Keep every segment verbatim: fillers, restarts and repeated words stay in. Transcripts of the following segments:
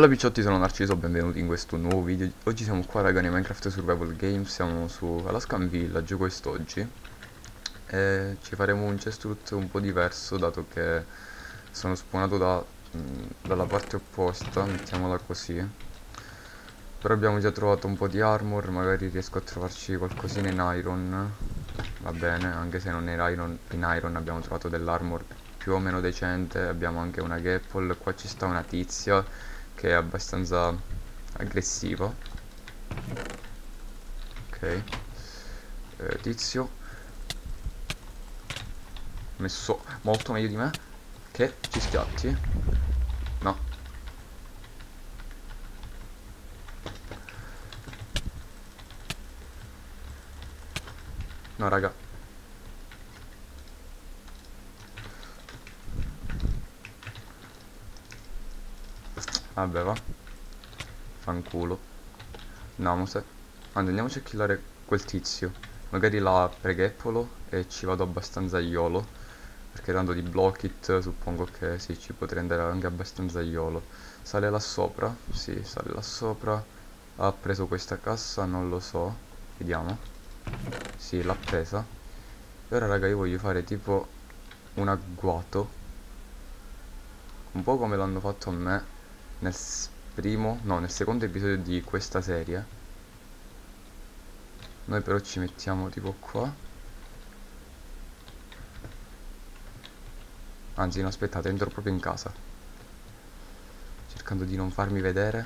Bella picciotti, sono Narciso, benvenuti in questo nuovo video. Oggi siamo qua raga nei Minecraft Survival Games, siamo su Alaskan Village quest'oggi e ci faremo un chest loot un po' diverso dato che sono spawnato da, mh, dalla parte opposta, mettiamola così. Però abbiamo già trovato un po' di armor, magari riesco a trovarci qualcosina in iron. Va bene, anche se non era iron, in iron abbiamo trovato dell'armor più o meno decente, abbiamo anche una gapple, qua ci sta una tizia che è abbastanza aggressiva. Ok, eh, tizio messo molto meglio di me. Che ci schiatti? No. No raga. Vabbè va. Fanculo. Namose. Anzi, andiamoci a killare quel tizio. Magari la preghepolo e ci vado abbastanza YOLO. Perché tanto di block it suppongo che sì, ci potrei andare anche abbastanza YOLO. Sale là sopra? Sì, sale là sopra. Ha preso questa cassa? Non lo so. Vediamo. Sì, l'ha presa. E ora raga io voglio fare tipo un agguato. Un po' come l'hanno fatto a me nel primo, no, nel secondo episodio di questa serie. Noi però ci mettiamo tipo qua. Anzi no, aspettate, entro proprio in casa, cercando di non farmi vedere.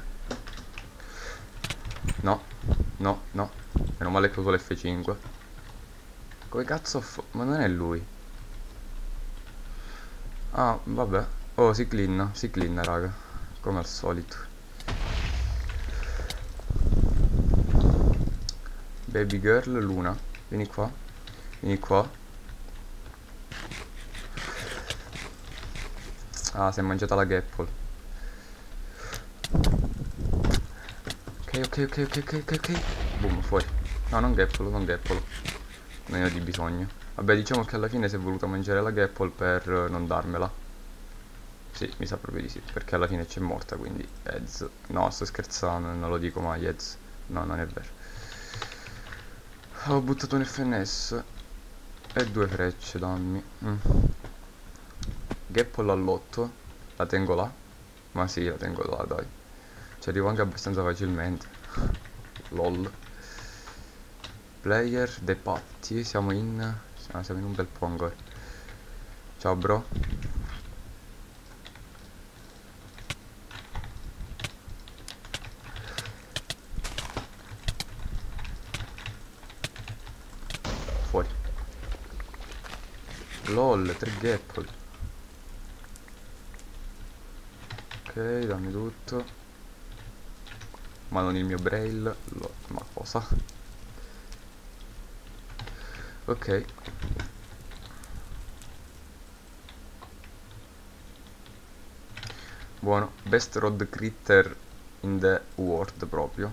No, no, no. Meno male che uso l'F cinque. Come cazzo fa? Ma non è lui. Ah, vabbè. Oh, si clean, si clean raga, come al solito. Baby girl, Luna, vieni qua. Vieni qua. Ah, si è mangiata la gapple. Ok, ok, ok, ok, ok, ok, ok. Boom, fuori. No, non gapple, non gapple. Non ne ho di bisogno. Vabbè, diciamo che alla fine si è voluta mangiare la gapple per non darmela. Sì, mi sa proprio di sì, perché alla fine c'è morta, quindi heads. No, sto scherzando, non lo dico mai, heads. No, non è vero. Ho buttato un F N S e due frecce, dammi. Mm. Gapple all'otto, la tengo là? Ma sì, la tengo là, dai. Ci arrivo anche abbastanza facilmente. Lol. Player, dei patti, siamo in... Ah, siamo in un bel po' ancora. Ciao bro. Fuori. Lol, tre gapple. Ok, dammi tutto. Ma non il mio braille. Lol, ma cosa? Ok. Buono. Best road critter in the world proprio.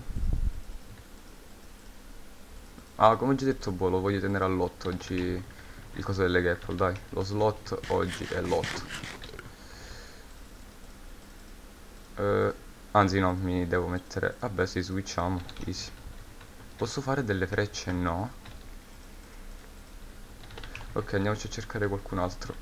Ah, come ho già detto, boh, lo voglio tenere all'otto oggi. Il coso delle gapple, dai. Lo slot oggi è l'otto. Uh, anzi no, mi devo mettere... Vabbè sì, switchiamo, easy. Posso fare delle frecce? No. Ok, andiamoci a cercare qualcun altro.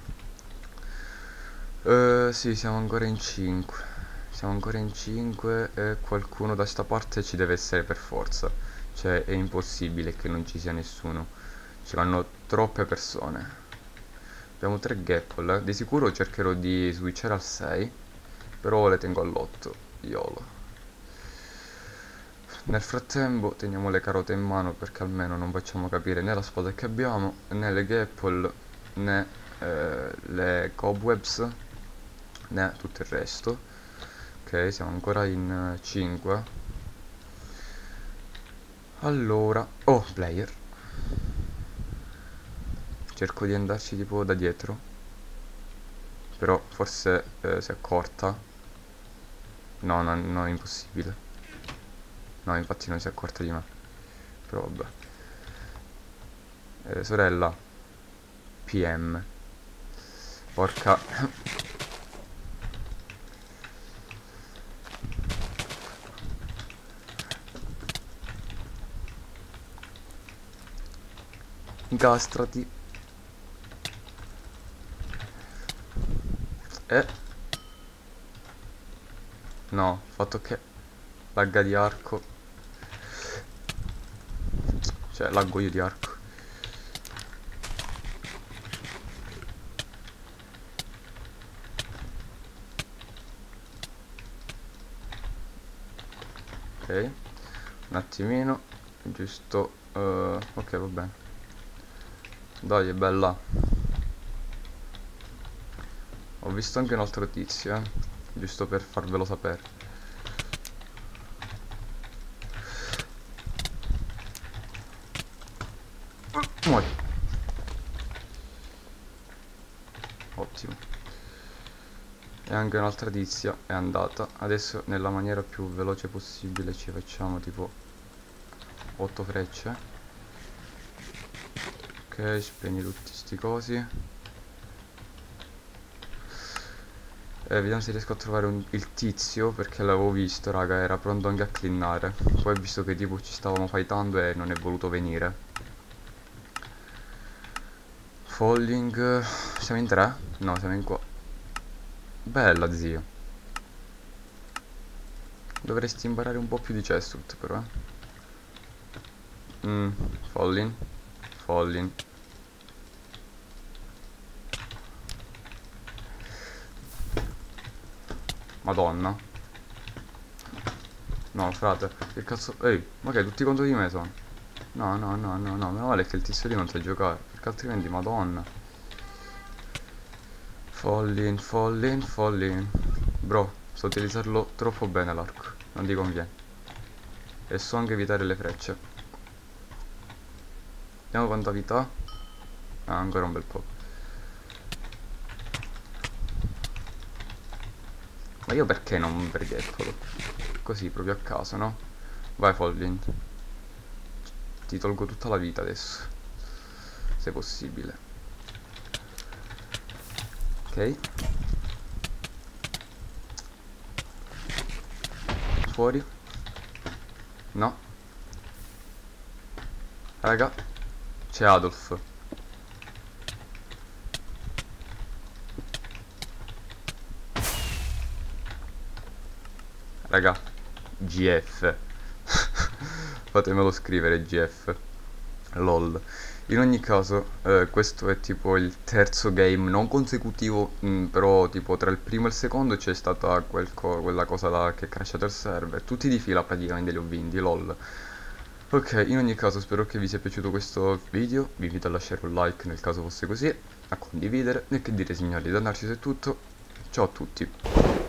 Uh, sì, siamo ancora in cinque. Siamo ancora in cinque e qualcuno da sta parte ci deve essere per forza. Cioè è impossibile che non ci sia nessuno. Ci vanno troppe persone. Abbiamo tre gapple, eh. Di sicuro cercherò di switchare al sei. Però le tengo all'otto. YOLO. Nel frattempo teniamo le carote in mano perché almeno non facciamo capire né la spada che abbiamo, né le gapple, né eh, le cobwebs, né tutto il resto. Ok, siamo ancora in cinque. Allora, oh, player. Cerco di andarci tipo da dietro. Però forse eh, si è accorta. No, no, no, è impossibile. No, infatti non si è accorta di me. Però vabbè. Eh, sorella. P M. Porca. Incastrati. E... No, il fatto che... Lagga di arco. Cioè, laggo io di arco. Ok. Un attimino. Giusto... Uh, ok, va bene. Dai, è bella. Ho visto anche un altro tizio, eh. Giusto per farvelo sapere. Muori. Ottimo. E anche un'altra tizia è andata. Adesso nella maniera più veloce possibile ci facciamo tipo otto frecce. Ok, spegni tutti sti cosi. E vediamo se riesco a trovare un, il tizio, perché l'avevo visto, raga, era pronto anche a cleanare. Poi ho visto che tipo ci stavamo fightando e non è voluto venire. Falling. Siamo in tre? No, siamo in qua. Bella, zio. Dovresti imparare un po' più di chestnut però, eh. Mm, falling. Falling. Madonna. No, frate, che cazzo... Ehi, ma che tutti contro di me sono? No, no, no, no, no, meno male che il tizio lì non sa giocare, perché altrimenti, madonna. Falling, falling, falling. Bro, so utilizzarlo troppo bene l'arco, non ti conviene. E so anche evitare le frecce. Vediamo quanta vita ha. Ah, ancora un bel po'. Ma io perché non bregheffolo? Così, proprio a caso, no? Vai, falling. Ti tolgo tutta la vita adesso, se possibile. Ok. Fuori. No. Raga, c'è Adolf. Raga, G F. Fatemelo scrivere, G F. Lol. In ogni caso, eh, questo è tipo il terzo game non consecutivo, mh, però tipo tra il primo e il secondo c'è stata quel co quella cosa là che è crashato il server. Tutti di fila praticamente li ho vinti, lol. Ok, in ogni caso spero che vi sia piaciuto questo video, vi invito a lasciare un like nel caso fosse così, a condividere, e che dire signori, da Narciso è tutto, ciao a tutti.